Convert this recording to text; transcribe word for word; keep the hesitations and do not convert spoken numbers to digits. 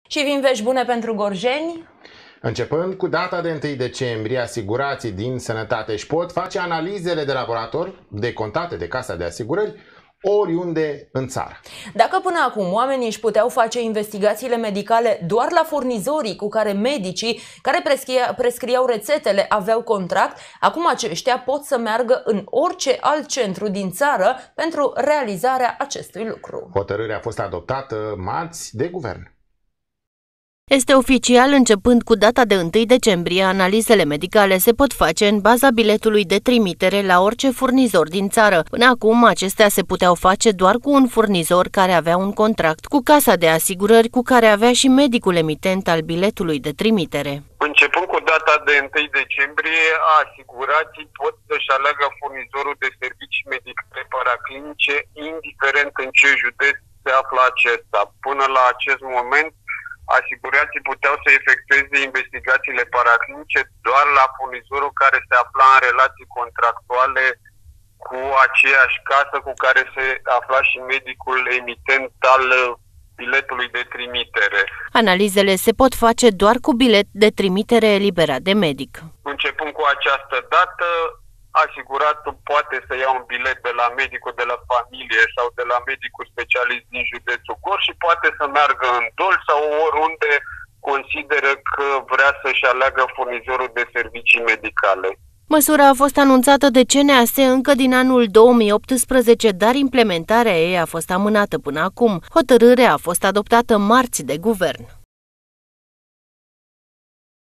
Și vin vești bune pentru gorjeni? Începând cu data de întâi decembrie, asigurații din sănătate își pot face analizele de laborator decontate de Casa de Asigurări oriunde în țară. Dacă până acum oamenii își puteau face investigațiile medicale doar la furnizorii cu care medicii care prescria, prescriau rețetele aveau contract, acum aceștia pot să meargă în orice alt centru din țară pentru realizarea acestui lucru. Hotărârea a fost adoptată marți de guvern. Este oficial, începând cu data de întâi decembrie, analizele medicale se pot face în baza biletului de trimitere la orice furnizor din țară. Până acum, acestea se puteau face doar cu un furnizor care avea un contract cu Casa de Asigurări, cu care avea și medicul emitent al biletului de trimitere. Începând cu data de întâi decembrie, asigurații pot să-și aleagă furnizorul de servicii medicale paraclinice, indiferent în ce județ se află acesta. Până la acest moment, asigurații puteau să efectueze investigațiile paraclinice doar la furnizorul care se afla în relații contractuale cu aceeași casă cu care se afla și medicul emitent al biletului de trimitere. Analizele se pot face doar cu bilet de trimitere eliberat de medic. Începând cu această dată, asiguratul poate să ia un bilet de la medicul de la familie sau de la medicul specialist din județul Gorj și poate să meargă în Dol sau oriunde consideră că vrea să-și aleagă furnizorul de servicii medicale. Măsura a fost anunțată de C N A S încă din anul două mii optsprezece, dar implementarea ei a fost amânată până acum. Hotărârea a fost adoptată marți de guvern.